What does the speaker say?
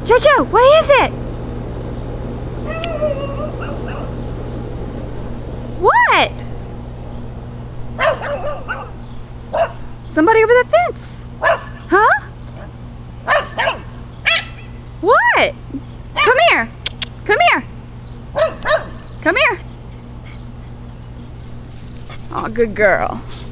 Jojo, what is it? What? Somebody over the fence. Huh? What? Come here. Come here. Come here. Oh, good girl.